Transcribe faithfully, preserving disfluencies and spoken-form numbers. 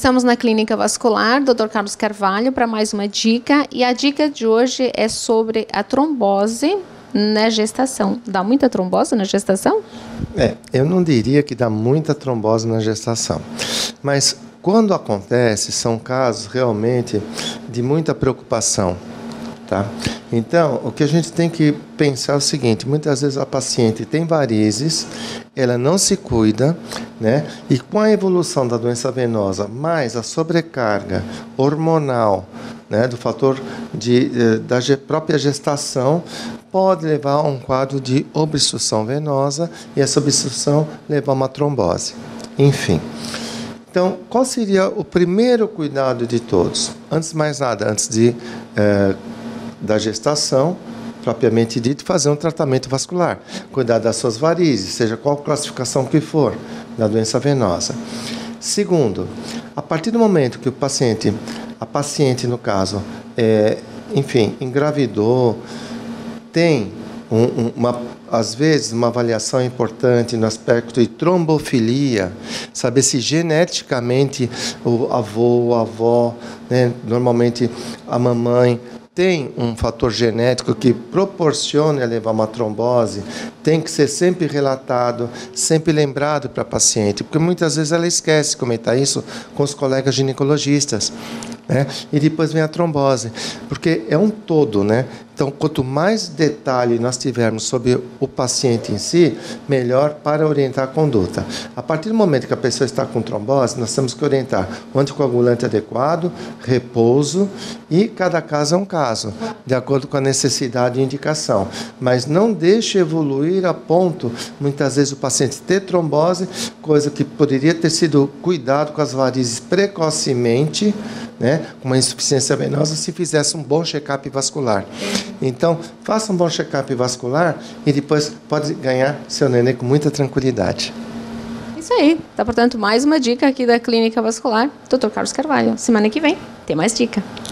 Estamos na Clínica Vascular, doutor Carlos Carvalho, para mais uma dica. E a dica de hoje é sobre a trombose na gestação. Dá muita trombose na gestação? É, eu não diria que dá muita trombose na gestação. Mas quando acontece, são casos realmente de muita preocupação. Tá? Então, o que a gente tem que pensar é o seguinte: muitas vezes a paciente tem varizes, ela não se cuida, né? E com a evolução da doença venosa, mais a sobrecarga hormonal, né, do fator de, da própria gestação, pode levar a um quadro de obstrução venosa e essa obstrução levar a uma trombose. Enfim. Então, qual seria o primeiro cuidado de todos? Antes de mais nada, antes de... Eh, da gestação, propriamente dito, fazer um tratamento vascular, cuidar das suas varizes, seja qual classificação que for da doença venosa. Segundo, a partir do momento que o paciente, a paciente no caso, é, enfim, engravidou, tem um, um, uma, às vezes uma avaliação importante no aspecto de trombofilia, saber se geneticamente o avô, a avó, né, normalmente a mamãe, tem um fator genético que proporciona levar uma trombose, tem que ser sempre relatado, sempre lembrado para a paciente, porque muitas vezes ela esquece de comentar isso com os colegas ginecologistas, né? E depois vem a trombose, porque é um todo, né? Então, quanto mais detalhe nós tivermos sobre o paciente em si, melhor para orientar a conduta. A partir do momento que a pessoa está com trombose, nós temos que orientar o anticoagulante adequado, repouso, e cada caso é um caso, de acordo com a necessidade e indicação. Mas não deixe evoluir a ponto, muitas vezes, o paciente ter trombose, coisa que poderia ter sido cuidado com as varizes precocemente, né, com uma insuficiência venosa, se fizesse um bom check-up vascular. Então, faça um bom check-up vascular e depois pode ganhar seu neném com muita tranquilidade. Isso aí. Tá, portanto, mais uma dica aqui da Clínica Vascular, doutor Carlos Carvalho. Semana que vem tem mais dica.